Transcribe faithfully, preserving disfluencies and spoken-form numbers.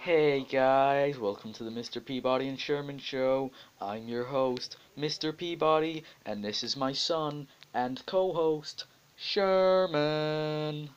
Hey guys, welcome to the Mr Peabody and Sherman show. I'm your host, Mr Peabody, and this is my son and co-host, Sherman.